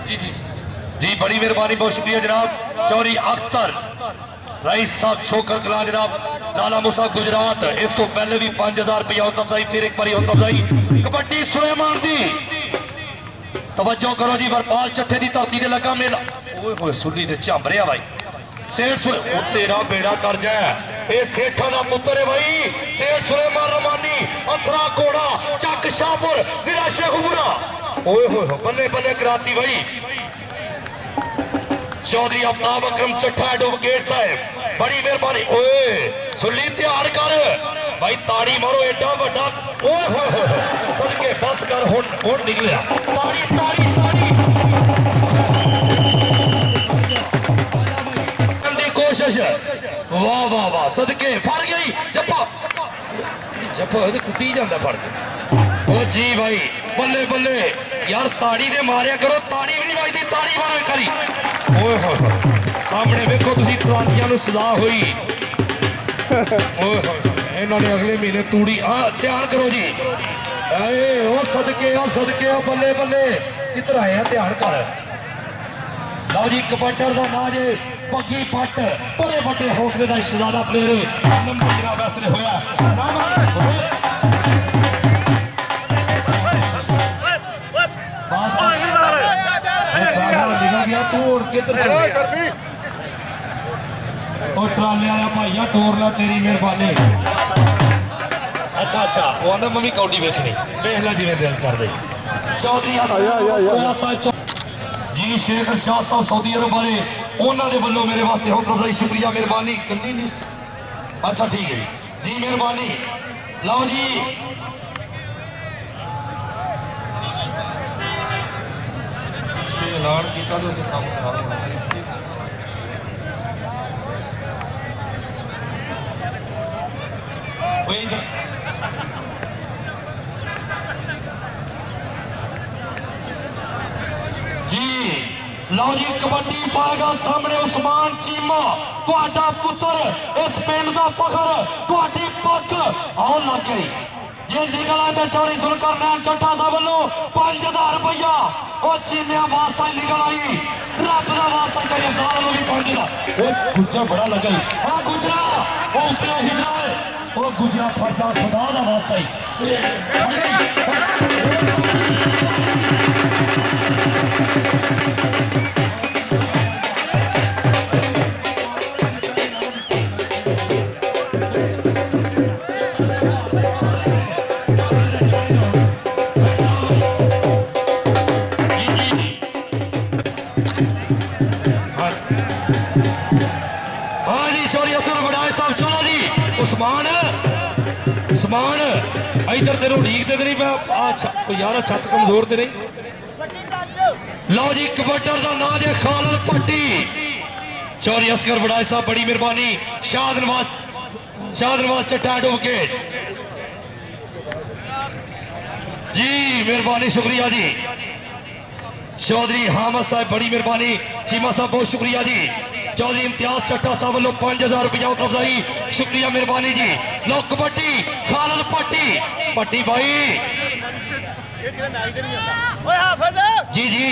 जी जी जी, बड़ी मेहरबानी, बहुत शुक्रिया जनाब। चौधरी अख्तर रईस साहब छोकर कला जनाब, लाला मूसा गुजरात। इस तो पहले भी 5000 रुपया हौसला अफजाई, फिर एक बार हौसला अफजाई। कबड्डी सुलेमान दी तवज्जो करो जी, वरपाल चट्ठे की धरती से लगा मेला। ओए होए सुली ने झंब रहा भाई। सेठ तेरा बेड़ा कर जाए, ये सेठा का पुत्र है भाई। सेठ सुलेमान रमानी, अथरा कोड़ा, चक शाहपुर, जिला शेखपुरा। ओए होए बल्ले बल्ले कराती भाई। चौधरी आफ्ताब अकरम चट्ठा एडवोकेट साहब, बड़ी मेहरबानी। ओए सुली तैयार कर भाई, ताड़ी मारो एडा वड्डा। ओए होए सदके बस कर, हुन निकलिया। ताड़ी ताड़ी ताड़ी कोशिश, वाह वाह वाह, सदके फड़ गई। जप्पा जप्पा कुटी जाता फड़ के। ओ जी भाई बल्ले बल्ले यार, ताड़ी ने मारिया करो, ताड़ी भी नहीं बजती, ताड़ी मारो करी। ओए होए सामने वेखो तुसी ट्रालियां नूं सजा होई। ओए होए इन्होंने अगले महीने तूड़ी तैयार करो जी। ओ सदके ओ सदके ओ बल्ले बल्ले, किधर आए हैं, ध्यान कर। लो जी कबड्डर का नाम है पग्गी भट्ट, बड़े बड़े हौसले का शहजादा प्लेयर। नंबर जनाब ऐसे होया निकल गया, तू उड़ किधर चल गया? ट्राले वाला भाइया तोड़ ला, तेरी मेहरबानी। अच्छा अच्छा, वो आंदा मम्मी कौडी वेखनी, वेख ला जिवें दिल कर दे। चौधरी जी शेख शाह साहब सऊदी अरब वाले, उन्होंने वालों मेरे वास्ते हौसला अफजाई, शुक्रिया मेहरबानी। कली लिस्ट अच्छा ठीक है जी मेहरबानी। लो जी ऐलान किया तो काम खराब होना है। इधर जी लो जी कबड्डी पाएगा सामने उस्मान चीमा, तुहाडा पुत्र, इस पिंड का फखर, तुहाडी पग आओ लग गई जे निकल आए तो। चौधरी सुनकर नैन चट्ठा साहब वालों 5000 रुपया और चीमिया वास्ता निकल आई, रब का वास्ता। चौधरी अफजाल वालों भी 5000। गुजरा बड़ा लग गई, हाँ गुजरा वो प्यो गुजरा है, वो गुजरा फर्जा खुदा का वास्ता ही। उस्मान उस्मान इधर तेरे उड़ीकते नहीं मैं यार, छत कमजोर ते नहीं। लो जी कबड्डर का नाम है खालिद भट्टी, चौधरी असगर वड़ाई साहब, बड़ी मेहरबानी। शाद नवाज चट्ठा एडवोकेट जी मेहरबानी, शुक्रिया जी। चौधरी हामद साहब, बड़ी मेहरबानी। चीमा साहब बहुत शुक्रिया जी। चौधरी इम्तियाज चट्टा साहब वालों 5000 रुपया अफजाई, शुक्रिया मेहरबानी जी। लो कबड्डी खालिद भट्टी, भट्टी भाई जी जी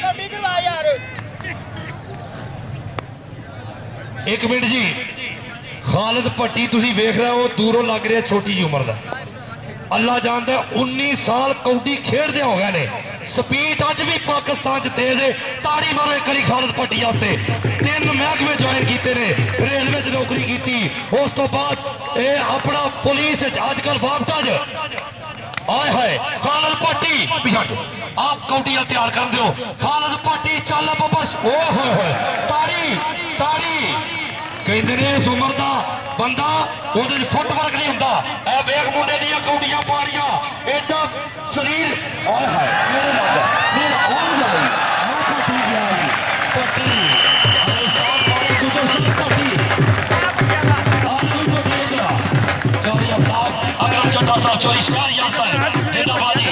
एक मिनट जी। खालिद भट्टी तुसी वेख रहे हो, दूरों लग रहा छोटी जी उम्र का, अल्लाह जानता है 19 साल कौडी खेडदे हो गए ने। स्पीड अज भी पाकिस्तान च तेज है। ताड़ी मारो एक बारी खालिद भट्टी वास्ते। 3 महकमे ज्वाइन किए ने, रेलवे च नौकरी की, उस तो बाद ये अपना पुलिस अजकल वापटा आए हाय। खालिद भट्टी पिछा आप कौडियां तैयार कर दो। खालिद भट्टी चल बबश, ओ होए ताड़ी ताड़ी कहते ने इस उम्र का बंदा वो फुटवर्क नहीं होंगे। ए वेख मुंडे दी कौडियां पाड़ियां, एडा शरीर आए हाय मेरे लग मेरा और लाई पट्टी गया पट्टी उस्ताद पाड़ी गुजर सिंह पट्टी आज भी पट्टी चौधरी अफ्ताब अकरम चट्टा साहब, चौधरी शहर यार साहब जिंदाबादी।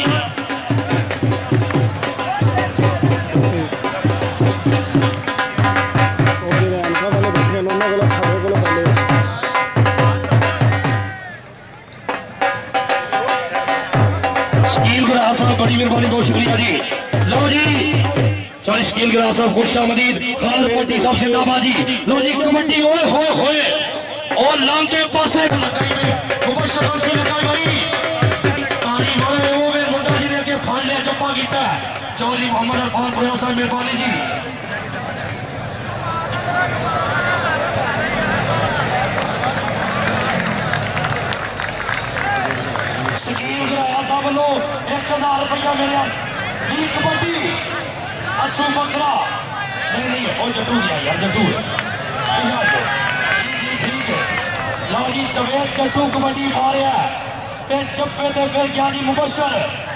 बड़ी मेहरबानी, बहुत शुक्रिया जी। लो जी चौधरी शकील गिरा साहब खुश आमदीद, खालिद पट्टी साहब जिंदाबाद जी। लो जी कबड्डी ओए होए होए और लांके पासे मुबशर से लगाई भाई ताली मारे ओ वे मुंडा जी ने के फाड़ लिया चप्पा कीता चौधरी मोहम्मद अरफान प्रयास साहब मेहरबानी जी। शकील गिरा साहब लो 1000 रुपया मेरे जी कबड्डी अच्छू बकरा नहीं वो जट्टू गया यार जट्टू जी जी ठीक है। लो जी जवेद जट्टू कबड्डी पा रहा है ते चप्पे ते फिर गया जी मुबशर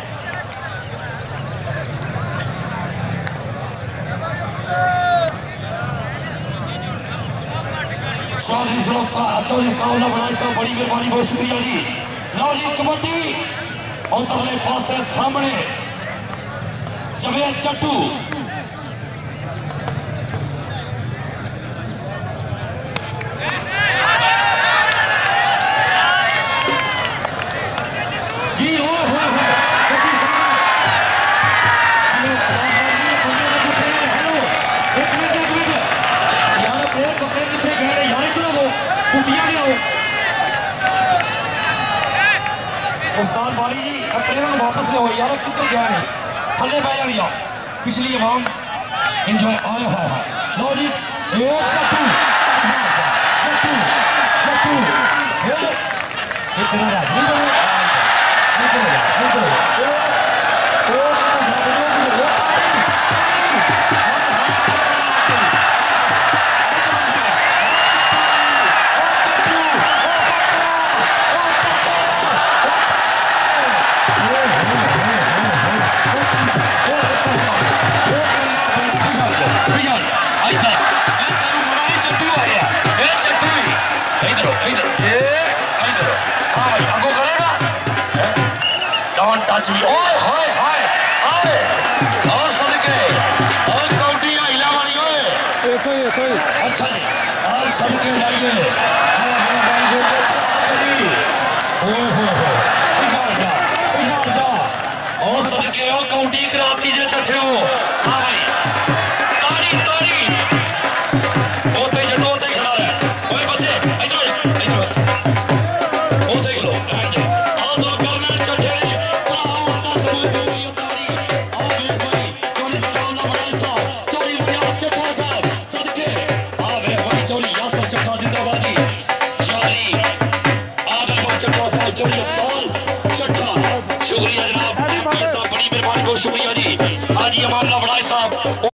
चौधरी जुल्फकार चौधरी कावला बनाई साहब बड़ी मेहरबानी बहुत शुक्रिया जी। लो जी कबड्डी उधरले पासे सामने जवेद जट्टू उस्ताद बारी जी प्लेयर वापस ले यार किधर गया नहीं थले पै जानी आओ पिछली अवाम इंजॉय आए हाय हाय। लो जी जट्टू जट्टू जट्टू इतना राज नहीं करो टच भी ओए हाय हाय आए और सदके और कौडी हिला वाली ओए अच्छा जी और सदके जाइए हां मैं भाई बोलते करी ओए होए बिहार जा और सदके ओ कौडी कराती जे चट्ठे हो हां भाई ताड़ी ताड़ी ओते जटो ते खड़ा है ओए बच्चे इधर ओते खलो आजो करना चट्ठे शुक्रिया जनाब बड़ी मेहरबानी बहुत शुक्रिया जी। हाँ जी मामला बड़ा साहब।